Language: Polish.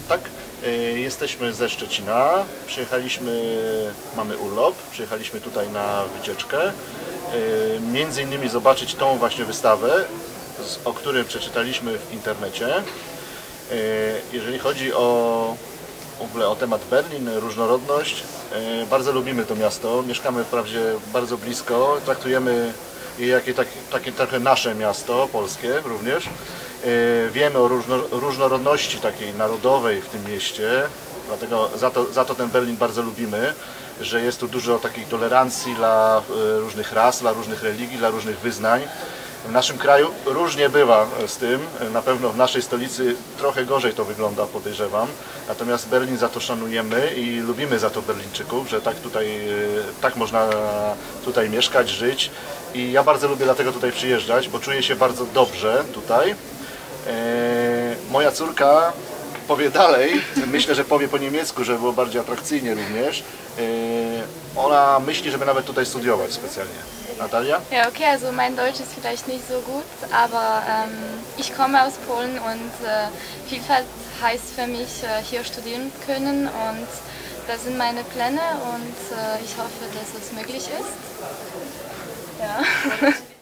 Tak, jesteśmy ze Szczecina, mamy urlop, przyjechaliśmy tutaj na wycieczkę, między innymi zobaczyć tą właśnie wystawę, o której przeczytaliśmy w internecie. Jeżeli chodzi w ogóle o temat Berlin, różnorodność, bardzo lubimy to miasto, mieszkamy wprawdzie bardzo blisko, traktujemy je jako takie trochę nasze miasto, polskie również. Wiemy o różnorodności takiej narodowej w tym mieście, dlatego za to ten Berlin bardzo lubimy, że jest tu dużo takiej tolerancji dla różnych ras, dla różnych religii, dla różnych wyznań. W naszym kraju różnie bywa z tym, na pewno w naszej stolicy trochę gorzej to wygląda, podejrzewam. Natomiast Berlin za to szanujemy i lubimy za to Berlińczyków, że tak można tutaj mieszkać, żyć. I ja bardzo lubię dlatego tutaj przyjeżdżać, bo czuję się bardzo dobrze tutaj. Moja córka powie dalej, myślę, że powie po niemiecku, żeby było bardziej atrakcyjnie również. Ona myśli, żeby nawet tutaj studiować specjalnie. Natalia? Ja, okay, also mein Deutsch ist vielleicht nicht so gut, aber ich komme aus Polen und Vielfalt heißt für mich hier studieren können und das sind meine Pläne und ich hoffe, dass es möglich ist. Ja.